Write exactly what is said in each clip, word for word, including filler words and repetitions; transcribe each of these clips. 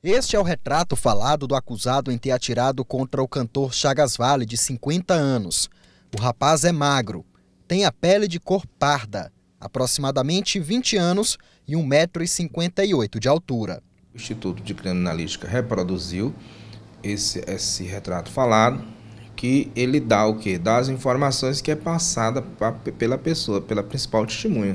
Este é o retrato falado do acusado em ter atirado contra o cantor Chagas Vale, de cinquenta anos. O rapaz é magro, tem a pele de cor parda, aproximadamente vinte anos e um metro e cinquenta e oito de altura. O Instituto de Criminalística reproduziu esse, esse retrato falado, que ele dá o quê? Dá as informações que é passada pra, pela pessoa, pela principal testemunha.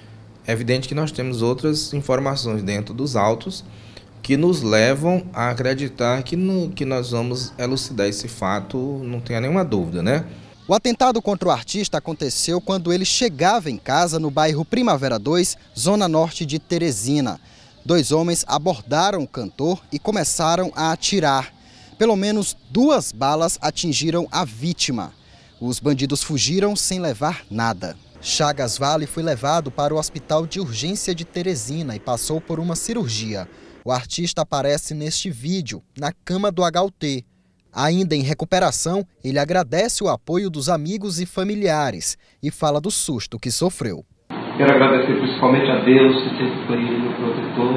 É evidente que nós temos outras informações dentro dos autos que nos levam a acreditar que, no, que nós vamos elucidar esse fato, não tenha nenhuma dúvida, né? O atentado contra o artista aconteceu quando ele chegava em casa no bairro Primavera dois, zona norte de Teresina. Dois homens abordaram o cantor e começaram a atirar. Pelo menos duas balas atingiram a vítima. Os bandidos fugiram sem levar nada. Chagas Vale foi levado para o Hospital de Urgência de Teresina e passou por uma cirurgia. O artista aparece neste vídeo, na cama do H U T. Ainda em recuperação, ele agradece o apoio dos amigos e familiares e fala do susto que sofreu. Quero agradecer principalmente a Deus, que sempre foi meu protetor,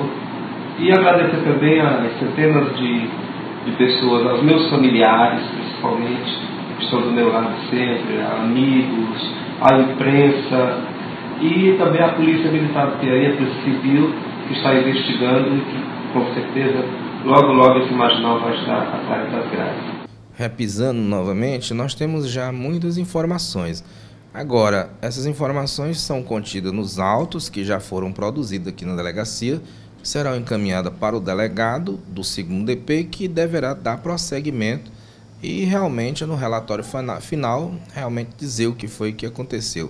e agradecer também às centenas de, de pessoas, aos meus familiares principalmente, que estão do meu lado sempre, amigos, à imprensa e também à Polícia Militar, que aí a Polícia Civil, que está investigando e que com certeza logo logo esse marginal vai estar atrás das grades. Repisando novamente, nós temos já muitas informações. Agora, essas informações são contidas nos autos que já foram produzidos aqui na delegacia, serão encaminhadas para o delegado do segundo D P, que deverá dar prosseguimento e realmente no relatório final realmente dizer o que foi que aconteceu.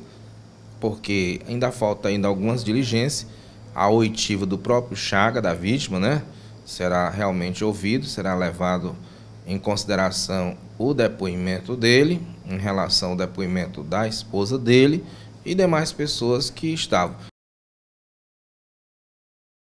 Porque ainda falta ainda algumas diligências, a oitiva do próprio Chaga, da vítima, né? Será realmente ouvido, será levado em consideração o depoimento dele, em relação ao depoimento da esposa dele e demais pessoas que estavam.